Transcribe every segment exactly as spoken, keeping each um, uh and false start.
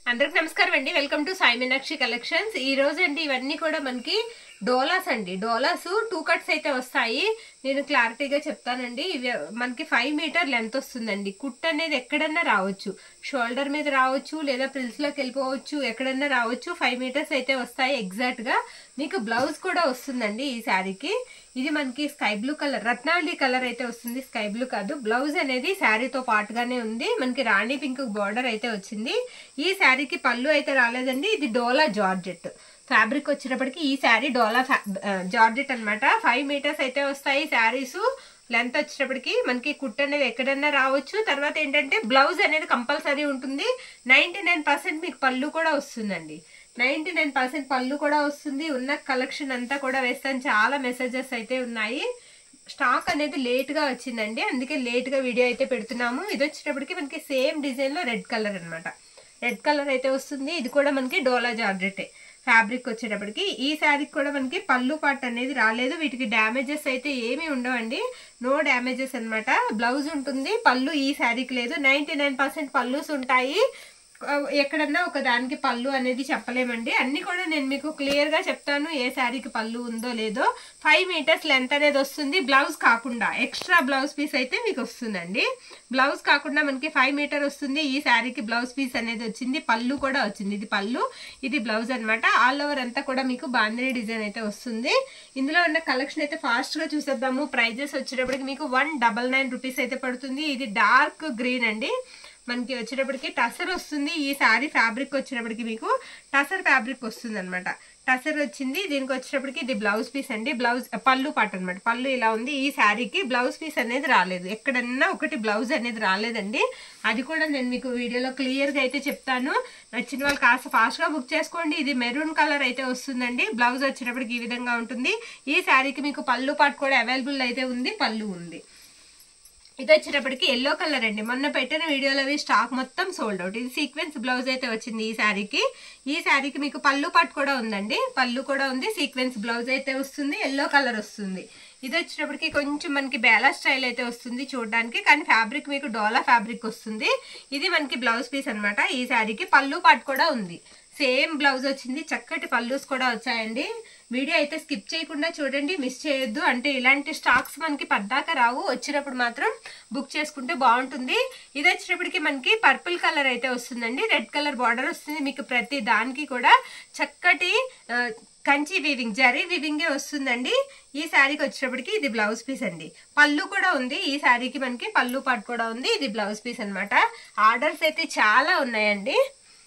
అందరికి నమస్కారం అండి. Welcome to Sai Meenakshi collections. ఈ రోజు అండి ఇవన్నీ కూడా మనకి డోలాస్ అండి. డోలాస్ టూ కట్స్ అయితే వస్తాయి. నేను క్లారిటీగా చెప్తానండి. ఇవి మనకి ఫైవ్ మీటర్ లెంత్ వస్తుందండి. కుట్ అనేది ఎక్కడన్నా రావచ్చు, షోల్డర్ మీద రావచ్చు, లేదా ప్రిల్స్ లోకి వెళ్ళిపోవచ్చు, ఎక్కడన్నా రావచ్చు. ఫైవ్ మీటర్స్ అయితే వస్తాయి ఎగ్జాక్ట్ గా. మీకు బ్లౌజ్ కూడా వస్తుందండి ఈ శారీకి. ఇది మనకి sky blue colour, Ratnavali colour అయితే వస్తుంది, స్కై బ్లూ కాదు. బ్లౌజ్ అనేది శారీతో పాటుగానే ఉంది. మనకి రాణి పింక్ బార్డర్ అయితే వచ్చింది. ఈ శారీకి పళ్ళు అయితే రాలేదండి. ఇది డోలా జార్జెట్ ఫ్యాబ్రిక్ వచ్చేటప్పటికి ఈ శారీ డోలా జార్జెట్ అనమాట. ఫైవ్ మీటర్స్ అయితే వస్తాయి శారీస్. లెంత్ వచ్చేటప్పటికి మనకి కుట్ అనేది ఎక్కడన్నా రావచ్చు. తర్వాత ఏంటంటే బ్లౌజ్ అనేది కంపల్సరీ ఉంటుంది. నైన్టీ నైన్ పర్సెంట్ మీకు పళ్ళు కూడా వస్తుందండి. నైన్టీ నైన్ పర్సెంట్ పళ్ళు కూడా వస్తుంది. ఉన్న కలెక్షన్ అంతా కూడా వేస్తాను. చాలా మెసేజెస్ అయితే ఉన్నాయి. స్టాక్ అనేది లేట్ గా వచ్చిందండి, అందుకే లేట్ గా వీడియో అయితే పెడుతున్నాము. ఇది వచ్చేటప్పటికి మనకి సేమ్ డిజైన్ లో రెడ్ కలర్ అనమాట. రెడ్ కలర్ అయితే వస్తుంది. ఇది కూడా మనకి డోలా జార్జెట్ ఫ్యాబ్రిక్ వచ్చేటప్పటికి. ఈ శారీకి కూడా మనకి పళ్ళు పార్ట్ అనేది రాలేదు. వీటికి డ్యామేజెస్ అయితే ఏమీ ఉండవండి, నో డ్యామేజెస్ అనమాట. బ్లౌజ్ ఉంటుంది, పళ్ళు ఈ శారీకి లేదు. నైన్టీ నైన్ పర్సెంట్ పళ్ళుస్ ఉంటాయి. ఎక్కడన్నా ఒక దానికి పళ్ళు అనేది చెప్పలేమండి. అన్ని కూడా నేను మీకు క్లియర్ గా చెప్తాను ఏ శారీకి పళ్ళు ఉందో లేదో. ఫైవ్ మీటర్స్ లెంత్ అనేది వస్తుంది. బ్లౌజ్ కాకుండా ఎక్స్ట్రా బ్లౌజ్ పీస్ అయితే మీకు వస్తుందండి. బ్లౌజ్ కాకుండా మనకి ఫైవ్ మీటర్ వస్తుంది. ఈ శారీకి బ్లౌజ్ పీస్ అనేది వచ్చింది, పళ్ళు కూడా వచ్చింది. ఇది పళ్ళు, ఇది బ్లౌజ్ అనమాట. ఆల్ ఓవర్ అంతా కూడా మీకు బాందిని డిజైన్ అయితే వస్తుంది. ఇందులో ఉన్న కలెక్షన్ అయితే ఫాస్ట్ గా చూసేద్దాము. ప్రైజెస్ వచ్చేటప్పటికి మీకు వన్ డబల్ నైన్ రూపీస్ అయితే పడుతుంది. ఇది డార్క్ గ్రీన్ అండి. మనకి వచ్చేటప్పటికి టసర్ వస్తుంది. ఈ శారీ ఫ్యాబ్రిక్ వచ్చేటప్పటికి మీకు టసర్ ఫ్యాబ్రిక్ వస్తుంది అనమాట. టసర్ వచ్చింది. దీనికి వచ్చేటప్పటికి ఇది బ్లౌజ్ పీస్ అండి. బ్లౌజ్ పళ్ళు పాట అనమాట. పళ్ళు ఇలా ఉంది. ఈ శారీకి బ్లౌజ్ పీస్ అనేది రాలేదు, ఎక్కడన్నా ఒకటి బ్లౌజ్ అనేది రాలేదండి. అది కూడా నేను మీకు వీడియోలో క్లియర్ గా అయితే చెప్తాను. నచ్చిన వాళ్ళు కాస్త ఫాస్ట్ గా బుక్ చేసుకోండి. ఇది మెరూన్ కలర్ అయితే వస్తుందండి. బ్లౌజ్ వచ్చేటప్పటికి ఈ విధంగా ఉంటుంది. ఈ శారీకి మీకు పళ్ళు పాట కూడా అవైలబుల్ అయితే ఉంది, పళ్ళు ఉంది. ఇది వచ్చేటప్పటికి ఎల్లో కలర్ అండి. మొన్న పెట్టిన వీడియోలో స్టాక్ మొత్తం సోల్డ్ అవుట్. ఇది సీక్వెన్స్ బ్లౌజ్ అయితే వచ్చింది ఈ శారీకి. ఈ శారీకి మీకు పళ్ళు పాటు కూడా ఉందండి, పళ్ళు కూడా ఉంది. సీక్వెన్స్ బ్లౌజ్ అయితే వస్తుంది, ఎల్లో కలర్ వస్తుంది. ఇది వచ్చేటప్పటికి కొంచెం మనకి బేలా స్టైల్ అయితే వస్తుంది చూడడానికి, కానీ ఫ్యాబ్రిక్ మీకు డోలా ఫ్యాబ్రిక్ వస్తుంది. ఇది మనకి బ్లౌజ్ పీస్ అనమాట. ఈ శారీకి పళ్ళు పాటు కూడా ఉంది. సేమ్ బ్లౌజ్ వచ్చింది, చక్కటి పళ్ళుస్ కూడా వచ్చాయండి. వీడియో అయితే స్కిప్ చేయకుండా చూడండి, మిస్ చేయొద్దు. అంటే ఇలాంటి స్టాక్స్ మనకి పద్దాక రావు, వచ్చినప్పుడు మాత్రం బుక్ చేసుకుంటే బాగుంటుంది. ఇది వచ్చేటప్పటికి మనకి పర్పుల్ కలర్ అయితే వస్తుందండి. రెడ్ కలర్ బార్డర్ వస్తుంది. మీకు ప్రతి దానికి కూడా చక్కటి కంచి వీవింగ్, జరీ వీవింగే వస్తుందండి. ఈ శారీకి వచ్చేటప్పటికి ఇది బ్లౌజ్ పీస్ అండి. పళ్ళు కూడా ఉంది. ఈ శారీకి మనకి పళ్ళు పాటు కూడా ఉంది. ఇది బ్లౌజ్ పీస్ అనమాట. ఆర్డర్స్ అయితే చాలా ఉన్నాయండి,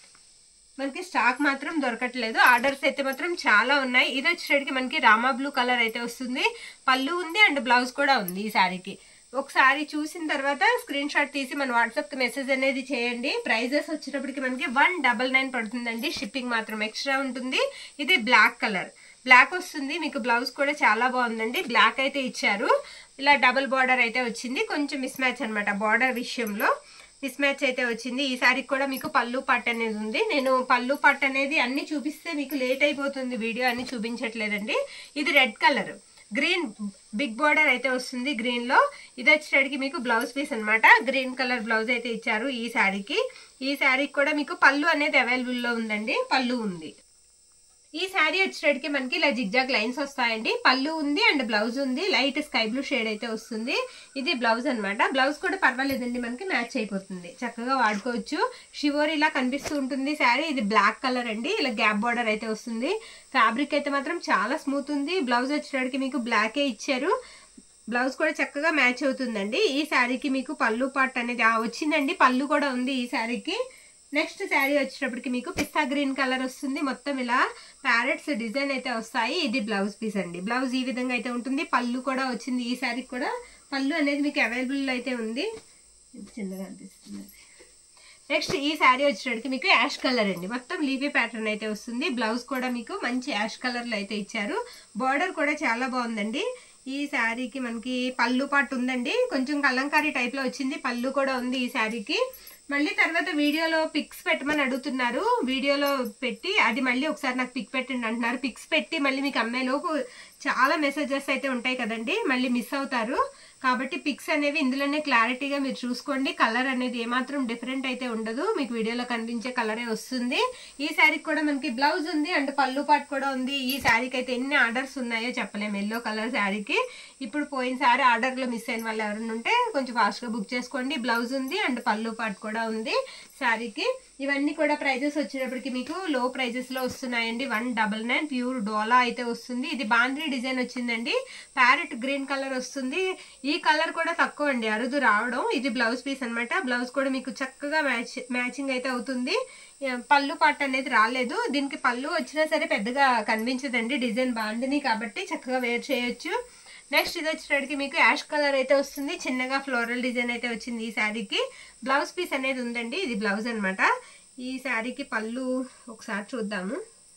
మనకి స్టాక్ మాత్రం దొరకట్లేదు. ఆర్డర్స్ అయితే మాత్రం చాలా ఉన్నాయి. ఇది వచ్చేటికి మనకి రామా బ్లూ కలర్ అయితే వస్తుంది. పళ్ళు ఉంది అండ్ బ్లౌజ్ కూడా ఉంది ఈ శారీకి. ఒకసారి చూసిన తర్వాత స్క్రీన్ షాట్ తీసి మన వాట్సాప్ కి మెసేజ్ అనేది చేయండి. ప్రైజెస్ వచ్చేటప్పటికి మనకి వన్ డబల్ నైన్ పడుతుందండి. షిప్పింగ్ మాత్రం ఎక్స్ట్రా ఉంటుంది. ఇది బ్లాక్ కలర్, బ్లాక్ వస్తుంది. మీకు బ్లౌజ్ కూడా చాలా బాగుందండి. బ్లాక్ అయితే ఇచ్చారు. ఇలా డబుల్ బార్డర్ అయితే వచ్చింది. కొంచెం మిస్ మ్యాచ్ అనమాట బార్డర్ విషయంలో, మిస్ మ్యాచ్ అయితే వచ్చింది. ఈ శారీకి కూడా మీకు పళ్ళు పట్టు అనేది ఉంది. నేను పళ్ళు పట్టు అనేది అన్ని చూపిస్తే మీకు లేట్ అయిపోతుంది, వీడియో అన్ని చూపించట్లేదండి. ఇది red colour, green big border అయితే వస్తుంది గ్రీన్ లో. ఇది వచ్చేటికి మీకు బ్లౌజ్ పీస్ అనమాట. గ్రీన్ కలర్ బ్లౌజ్ అయితే ఇచ్చారు ఈ శారీకి. ఈ శారీకి కూడా మీకు పళ్ళు అనేది అవైలబుల్ లో ఉందండి, పళ్ళు ఉంది. ఈ శారీ వచ్చేటికి మనకి ఇలా జిగ్జాగ్ లైన్స్ వస్తాయండి. పళ్ళు ఉంది అండ్ బ్లౌజ్ ఉంది. లైట్ స్కై బ్లూ షేడ్ అయితే వస్తుంది. ఇది బ్లౌజ్ అనమాట. బ్లౌజ్ కూడా పర్వాలేదండి, మనకి మ్యాచ్ అయిపోతుంది, చక్కగా వాడుకోవచ్చు. షివోర్ ఇలా కనిపిస్తూ ఉంటుంది శారీ. ఇది బ్లాక్ కలర్ అండి. ఇలా గ్యాప్ బార్డర్ అయితే వస్తుంది. ఫ్యాబ్రిక్ అయితే మాత్రం చాలా స్మూత్ ఉంది. బ్లౌజ్ వచ్చేటికి మీకు బ్లాకే ఇచ్చారు. బ్లౌజ్ కూడా చక్కగా మ్యాచ్ అవుతుందండి. ఈ శారీకి మీకు పళ్ళు పార్ట్ అనేది వచ్చిందండి, పళ్ళు కూడా ఉంది ఈ శారీకి. నెక్స్ట్ శారీ వచ్చేటప్పటికి మీకు పిస్తా గ్రీన్ కలర్ వస్తుంది. మొత్తం ఇలా ప్యారెట్స్ డిజైన్ అయితే వస్తాయి. ఇది బ్లౌజ్ పీస్ అండి. బ్లౌజ్ ఈ విధంగా అయితే ఉంటుంది. పళ్ళు కూడా వచ్చింది ఈ శారీకి కూడా. పళ్ళు అనేది మీకు అవైలబుల్ అయితే ఉంది. చిన్నగా అనిపిస్తుంది. నెక్స్ట్ ఈ శారీ వచ్చేటప్పటికి మీకు యాష్ కలర్ అండి. మొత్తం లీఫీ ప్యాటర్న్ అయితే వస్తుంది. బ్లౌజ్ కూడా మీకు మంచి యాష్ కలర్ లో అయితే ఇచ్చారు. బార్డర్ కూడా చాలా బాగుందండి. ఈ శారీకి మనకి పళ్ళు పాటు ఉందండి. కొంచెం కలంకారీ టైప్ లో వచ్చింది. పళ్ళు కూడా ఉంది ఈ శారీకి. మళ్ళీ తర్వాత వీడియోలో పిక్స్ పెట్టమని అడుగుతున్నారు. వీడియోలో పెట్టి అది మళ్ళీ ఒకసారి నాకు పిక్ పెట్టండి అంటున్నారు. పిక్స్ పెట్టి మళ్ళీ మీకు అమ్మేలోపు చాలా మెసేజెస్ అయితే ఉంటాయి కదండి, మళ్ళీ మిస్ అవుతారు. కాబట్టి పిక్స్ అనేవి ఇందులోనే క్లారిటీగా మీరు చూసుకోండి. కలర్ అనేది ఏమాత్రం డిఫరెంట్ అయితే ఉండదు, మీకు వీడియోలో కనిపించే కలరే వస్తుంది. ఈ శారీకి కూడా మనకి బ్లౌజ్ ఉంది అండ్ పళ్ళు పాటు కూడా ఉంది. ఈ శారీకి అయితే ఎన్ని ఆర్డర్స్ ఉన్నాయో చెప్పలేము. ఎల్లో కలర్ శారీకి ఇప్పుడు పోయిన సారీ ఆర్డర్లో మిస్ అయిన వాళ్ళు ఎవరైనా ఉంటే కొంచెం ఫాస్ట్గా బుక్ చేసుకోండి. బ్లౌజ్ ఉంది అండ్ పళ్ళు పాటు కూడా ఉంది శారీకి. ఇవన్నీ కూడా ప్రైజెస్ వచ్చేటప్పటికి మీకు లో ప్రైజెస్ లో వస్తున్నాయండి. వన్ డబల్ నైన్ ప్యూర్ డోలా అయితే వస్తుంది. ఇది బాంద్రీ డిజైన్ వచ్చిందండి, ప్యారెట్ గ్రీన్ కలర్ వస్తుంది. ఈ కలర్ కూడా తక్కువ అండి, అరుదు రావడం. ఇది బ్లౌజ్ పీస్ అనమాట. బ్లౌజ్ కూడా మీకు చక్కగా మ్యాచ్ మ్యాచింగ్ అయితే అవుతుంది. పళ్ళు పాట అనేది రాలేదు, దీనికి పళ్ళు వచ్చినా సరే పెద్దగా కనిపించదండి. డిజైన్ బాగుంది కాబట్టి చక్కగా వేర్ చేయొచ్చు. నెక్స్ట్ ఇది వచ్చేటప్పటికి మీకు యాష్ కలర్ అయితే వస్తుంది, చిన్నగా ఫ్లోరల్ డిజైన్ అయితే వచ్చింది. ఈ శారీకి బ్లౌజ్ పీస్ అనేది ఉందండి, ఇది బ్లౌజ్ అనమాట. ఈ శారీకి పళ్ళు ఒకసారి చూద్దాము.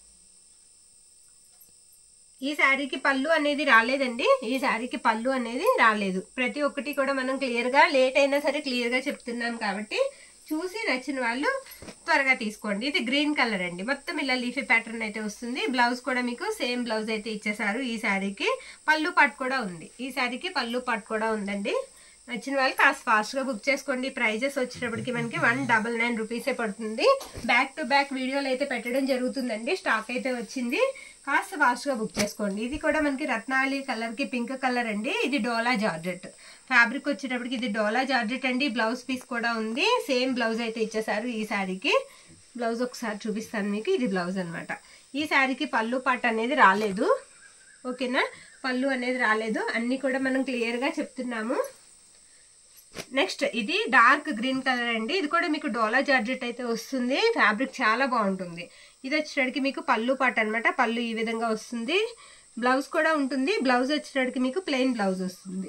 ఈ శారీకి పళ్ళు అనేది రాలేదండి, ఈ శారీకి పళ్ళు అనేది రాలేదు. ప్రతి ఒక్కటి కూడా మనం క్లియర్గా, లేట్ అయినా సరే క్లియర్గా చెప్తున్నాం కాబట్టి చూసి నచ్చిన వాళ్ళు త్వరగా తీసుకోండి. ఇది గ్రీన్ కలర్ అండి, మొత్తం ఇలా లీఫీ ప్యాటర్న్ అయితే వస్తుంది. బ్లౌజ్ కూడా మీకు సేమ్ బ్లౌజ్ అయితే ఇచ్చేసారు. ఈ శారీకి పళ్ళు పాటు కూడా ఉంది, ఈ శారీకి పళ్ళు పాటు కూడా ఉందండి. నచ్చిన వాళ్ళు కాస్త ఫాస్ట్గా బుక్ చేసుకోండి. ప్రైజెస్ వచ్చేటప్పటికి మనకి వన్ డబల్ నైన్ రూపీసే పడుతుంది. బ్యాక్ టు బ్యాక్ వీడియోలు అయితే పెట్టడం జరుగుతుందండి, స్టాక్ అయితే వచ్చింది. కాస్త ఫాస్ట్గా బుక్ చేసుకోండి. ఇది కూడా మనకి రత్నావళి కలర్కి పింక్ కలర్ అండి. ఇది డోలా జార్జెట్ ఫ్యాబ్రిక్ వచ్చేటప్పటికి, ఇది డోలా జార్జెట్ అండి. బ్లౌజ్ పీస్ కూడా ఉంది, సేమ్ బ్లౌజ్ అయితే ఇచ్చేసారు. ఈ శారీకి బ్లౌజ్ ఒకసారి చూపిస్తాను మీకు, ఇది బ్లౌజ్ అనమాట. ఈ శారీకి పళ్ళు పాట అనేది రాలేదు, ఓకేనా, పళ్ళు అనేది రాలేదు. అన్నీ కూడా మనం క్లియర్గా చెప్తున్నాము. నెక్స్ట్ ఇది డార్క్ గ్రీన్ కలర్ అండి, ఇది కూడా మీకు డోలా జార్జెట్ అయితే వస్తుంది. ఫ్యాబ్రిక్ చాలా బాగుంటుంది. ఇది వచ్చేటప్పటికి మీకు పళ్ళు పాట అనమాట. పళ్ళు ఈ విధంగా వస్తుంది, బ్లౌజ్ కూడా ఉంటుంది. బ్లౌజ్ వచ్చేటప్పటికి మీకు ప్లెయిన్ బ్లౌజ్ వస్తుంది.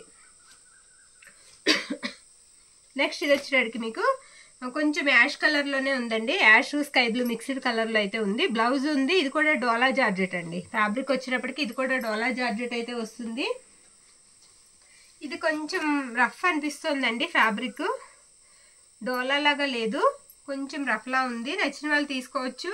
నెక్స్ట్ ఇది వచ్చేటప్పటికి మీకు కొంచెం యాష్ కలర్లోనే ఉందండి, యాష్ స్కై బ్లూ మిక్స్డ్ కలర్లో అయితే ఉంది. బ్లౌజ్ ఉంది, ఇది కూడా డోలా జార్జెట్ అండి. ఫ్యాబ్రిక్ వచ్చేటప్పటికి ఇది కూడా డోలా జార్జెట్ అయితే వస్తుంది. ఇది కొంచెం రఫ్ అనిపిస్తుందండి, ఫ్యాబ్రిక్ డోలా లాగా లేదు, కొంచెం రఫ్లా ఉంది. నచ్చిన వాళ్ళు తీసుకోవచ్చు.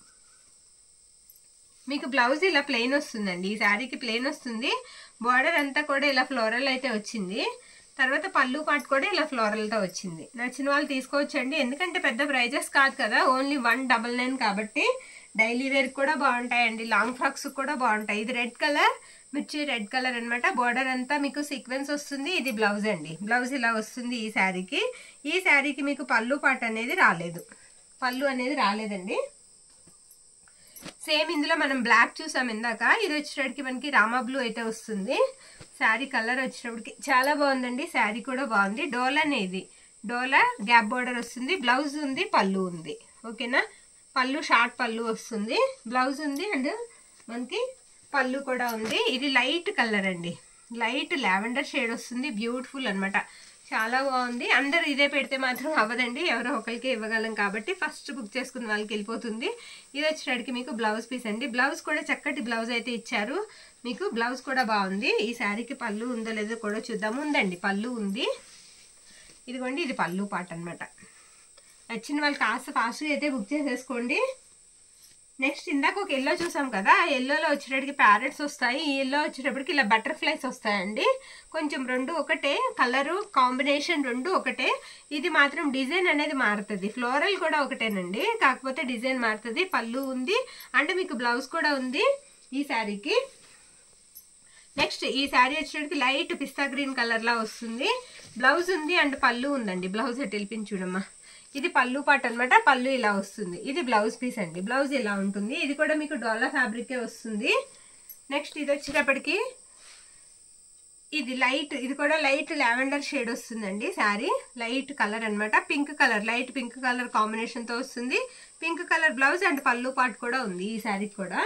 మీకు బ్లౌజ్ ఇలా ప్లెయిన్ వస్తుందండి, ఈ శారీకి ప్లెయిన్ వస్తుంది. బార్డర్ అంతా కూడా ఇలా ఫ్లోరల్ అయితే వచ్చింది. తర్వాత పళ్ళు పాటు కూడా ఇలా ఫ్లోరల్తో వచ్చింది. నచ్చిన వాళ్ళు తీసుకోవచ్చండి, ఎందుకంటే పెద్ద ప్రైజెస్ కాదు కదా, ఓన్లీ వన్ డబల్ నైన్ కాబట్టి డైలీ వేర్ కూడా బాగుంటాయండి, లాంగ్ ఫ్రాక్స్ కూడా బాగుంటాయి. ఇది రెడ్ కలర్, మిర్చి రెడ్ కలర్ అనమాట. బార్డర్ అంతా మీకు సీక్వెన్స్ వస్తుంది. ఇది బ్లౌజ్ అండి, బ్లౌజ్ ఇలా వస్తుంది ఈ శారీకి. ఈ శారీకి మీకు పళ్ళు పాట అనేది రాలేదు, పళ్ళు అనేది రాలేదండి. సేమ్ ఇందులో మనం బ్లాక్ చూసాం ఇందాక, ఇది వచ్చేటప్పటికి మనకి రామా బ్లూ అయితే వస్తుంది. శారీ కలర్ వచ్చేటప్పటికి చాలా బాగుందండి, శారీ కూడా బాగుంది. డోలా అనేది డోలా గ్యాప్ బార్డర్ వస్తుంది, బ్లౌజ్ ఉంది, పళ్ళు ఉంది, ఓకేనా. పళ్ళు షార్ట్ పళ్ళు వస్తుంది, బ్లౌజ్ ఉంది అండ్ మనకి పళ్ళు కూడా ఉంది. ఇది లైట్ కలర్ అండి, లైట్ లావెండర్ షేడ్ వస్తుంది, బ్యూటిఫుల్ అనమాట, చాలా బాగుంది. అందరూ ఇదే పెడితే మాత్రం అవ్వదండి, ఎవరో ఒకరికి ఇవ్వగలం కాబట్టి ఫస్ట్ బుక్ చేసుకున్న వాళ్ళకి వెళ్ళిపోతుంది. ఇది వచ్చేటికి మీకు బ్లౌజ్ పీస్ అండి, బ్లౌజ్ కూడా చక్కటి బ్లౌజ్ అయితే ఇచ్చారు మీకు, బ్లౌజ్ కూడా బాగుంది. ఈ శారీకి పళ్ళు ఉందో లేదో కూడా చూద్దాము. ఉందండి, పళ్ళు ఉంది. ఇదిగోండి, ఇది పళ్ళు పాట అనమాట. నచ్చిన వాళ్ళు కాస్త ఫాస్ట్గా అయితే బుక్ చేసేసుకోండి. నెక్స్ట్ ఇందాక ఒక ఎల్లో చూసాం కదా, ఆ ఎల్లోలో వచ్చేటప్పటికి ప్యారెట్స్ వస్తాయి, ఈ ఎల్లో వచ్చేటప్పటికి ఇలా బటర్ఫ్లైస్ వస్తాయండి. కొంచెం రెండు ఒకటే, కలరు కాంబినేషన్ రెండు ఒకటే, ఇది మాత్రం డిజైన్ అనేది మారుతుంది. ఫ్లోరల్ కూడా ఒకటేనండి, కాకపోతే డిజైన్ మారుతుంది. పళ్ళు ఉంది అంటే మీకు బ్లౌజ్ కూడా ఉంది ఈ శారీకి. నెక్స్ట్ ఈ శారీ వచ్చేటప్పటికి లైట్ పిస్తా గ్రీన్ కలర్ లా వస్తుంది, బ్లౌజ్ ఉంది అండ్ పళ్ళు ఉందండి. బ్లౌజ్ ఎట్టిల్పించి చూడమ్మా, ఇది పళ్ళు పాట అనమాట, పళ్ళు ఇలా వస్తుంది. ఇది బ్లౌజ్ పీస్ అండి, బ్లౌజ్ ఇలా ఉంటుంది. ఇది కూడా మీకు డోలా ఫ్యాబ్రికే వస్తుంది. నెక్స్ట్ ఇది వచ్చేటప్పటికి ఇది లైట్, ఇది కూడా లైట్ లావెండర్ షేడ్ వస్తుందండి. శారీ లైట్ కలర్ అనమాట, pink colour, light pink colour combination తో వస్తుంది. పింక్ కలర్ బ్లౌజ్ అండ్ పళ్ళు పాట కూడా ఉంది ఈ శారీకి కూడా.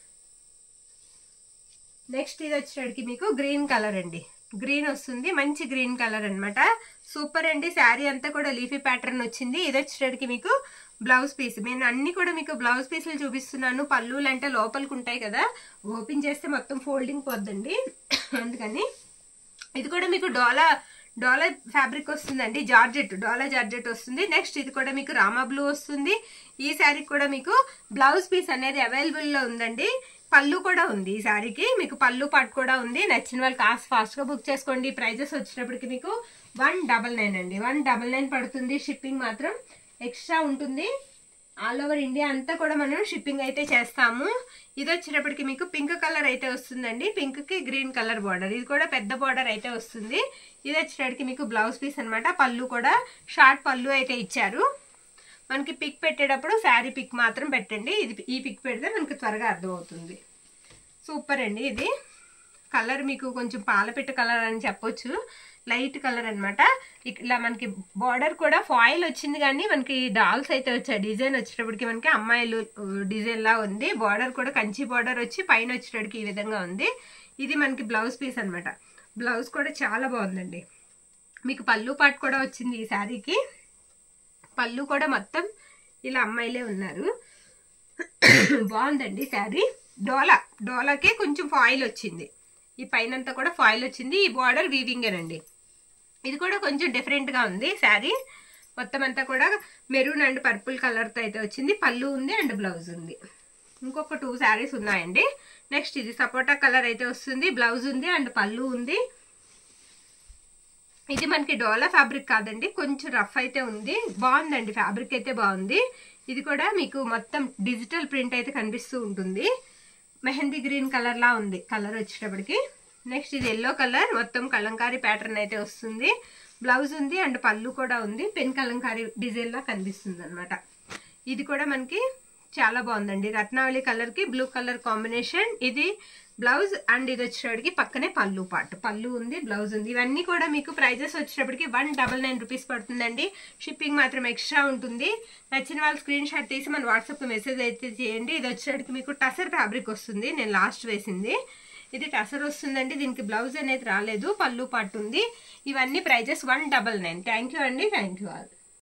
నెక్స్ట్ ఇది వచ్చేటప్పటికి మీకు గ్రీన్ కలర్ అండి, గ్రీన్ వస్తుంది, మంచి గ్రీన్ కలర్ అనమాట, సూపర్ అండి. శారీ అంతా కూడా లీఫీ ప్యాటర్న్ వచ్చింది. ఇది వచ్చేటప్పటికి మీకు బ్లౌజ్ పీస్. నేను అన్ని కూడా మీకు బ్లౌజ్ పీసులు చూపిస్తున్నాను, పళ్ళులు అంటే లోపలికి ఉంటాయి కదా, ఓపెన్ చేస్తే మొత్తం ఫోల్డింగ్ పోద్దండి అందుకని. ఇది కూడా మీకు డోలా డోలా ఫ్యాబ్రిక్ వస్తుందండి, జార్జెట్, డోలా జార్జెట్ వస్తుంది. నెక్స్ట్ ఇది కూడా మీకు రామా బ్లూ వస్తుంది. ఈ శారీ కూడా మీకు బ్లౌజ్ పీస్ అనేది అవైలబుల్ లో ఉందండి. పళ్ళు కూడా ఉంది ఈ సారీకి, మీకు పళ్ళు పాటు కూడా ఉంది. నచ్చిన వాళ్ళు కాస్ట్ ఫాస్ట్గా బుక్ చేసుకోండి. ప్రైజెస్ వచ్చేటప్పటికి మీకు వన్ డబల్ నైన్ అండి, వన్ డబల్ నైన్ పడుతుంది. షిప్పింగ్ మాత్రం ఎక్స్ట్రా ఉంటుంది. ఆల్ ఓవర్ ఇండియా అంతా కూడా మనం షిప్పింగ్ అయితే చేస్తాము. ఇది వచ్చేటప్పటికి మీకు పింక్ కలర్ అయితే వస్తుందండి, పింక్ కి గ్రీన్ కలర్ బార్డర్, ఇది కూడా పెద్ద బార్డర్ అయితే వస్తుంది. ఇది వచ్చేటప్పటికి మీకు బ్లౌజ్ పీస్ అనమాట. పళ్ళు కూడా షార్ట్ పళ్ళు అయితే ఇచ్చారు. మనకి పిక్ పెట్టేటప్పుడు శారీ పిక్ మాత్రం పెట్టండి, ఇది ఈ పిక్ పెడితే మనకి త్వరగా అర్థమవుతుంది. సూపర్ అండి. ఇది కలర్ మీకు కొంచెం పాలపిట్ట కలర్ అని చెప్పొచ్చు, లైట్ కలర్ అనమాట. ఇలా మనకి బార్డర్ కూడా ఫాయిల్ వచ్చింది, కానీ మనకి డాల్స్ అయితే వచ్చాయి. డిజైన్ వచ్చేటప్పటికి మనకి అమ్మాయిలు డిజైన్ లా ఉంది. బార్డర్ కూడా కంచి బార్డర్ వచ్చి పైన వచ్చేటప్పటికి ఈ విధంగా ఉంది. ఇది మనకి బ్లౌజ్ పీస్ అనమాట. బ్లౌజ్ కూడా చాలా బాగుందండి. మీకు పళ్ళు పాటు కూడా వచ్చింది ఈ శారీకి. పళ్ళు కూడా మొత్తం ఇలా అమ్మాయిలే ఉన్నారు. బాగుందండి శారీ. డోలా డోలాకే కొంచెం ఫాయిల్ వచ్చింది, ఈ పైనంతా కూడా ఫాయిల్ వచ్చింది. ఈ బార్డర్ వీవింగేనండి. ఇది కూడా కొంచెం డిఫరెంట్గా ఉంది శారీ. మొత్తం అంతా కూడా మెరూన్ అండ్ పర్పుల్ కలర్తో అయితే వచ్చింది. పళ్ళు ఉంది అండ్ బ్లౌజ్ ఉంది. ఇంకొక టూ శారీస్ ఉన్నాయండి. నెక్స్ట్ ఇది సపోటా కలర్ అయితే వస్తుంది, బ్లౌజ్ ఉంది అండ్ పళ్ళు ఉంది. ఇది మనకి డోలా ఫ్యాబ్రిక్ కాదండి, కొంచెం రఫ్ అయితే ఉంది. బాగుందండి, ఫ్యాబ్రిక్ అయితే బాగుంది. ఇది కూడా మీకు మొత్తం డిజిటల్ ప్రింట్ అయితే కనిపిస్తూ ఉంటుంది. మెహందీ గ్రీన్ కలర్ లా ఉంది కలర్ వచ్చేటప్పటికి. నెక్స్ట్ ఇది ఎల్లో కలర్, మొత్తం కలంకారీ ప్యాటర్న్ అయితే వస్తుంది. బ్లౌజ్ ఉంది అండ్ పళ్ళు కూడా ఉంది. పెన్ కలంకారీ డిజైన్ లా కనిపిస్తుంది అనమాట. ఇది కూడా మనకి చాలా బాగుందండి. రత్నావళి కలర్ కి బ్లూ కలర్ కాంబినేషన్. ఇది బ్లౌజ్ అండ్ ఇది వచ్చేటప్పటికి పక్కనే పళ్ళు పాటు, పళ్ళు ఉంది, బ్లౌజ్ ఉంది. ఇవన్నీ కూడా మీకు ప్రైజెస్ వచ్చేటప్పటికి వన్ డబల్ నైన్ రూపీస్ పడుతుందండి. షిప్పింగ్ మాత్రం ఎక్స్ట్రా ఉంటుంది. నచ్చిన వాళ్ళు స్క్రీన్ షాట్ తీసి మన వాట్సాప్ మెసేజ్ అయితే చేయండి. ఇది వచ్చేటప్పటికి మీకు టసర్ ఫ్యాబ్రిక్ వస్తుంది, నేను లాస్ట్ వేసింది. ఇది టసర్ వస్తుందండి. దీనికి బ్లౌజ్ అనేది రాలేదు, పళ్ళు పాటు ఉంది. ఇవన్నీ prices one double nine. Thank you అండి, థ్యాంక్ యూ ఆల్.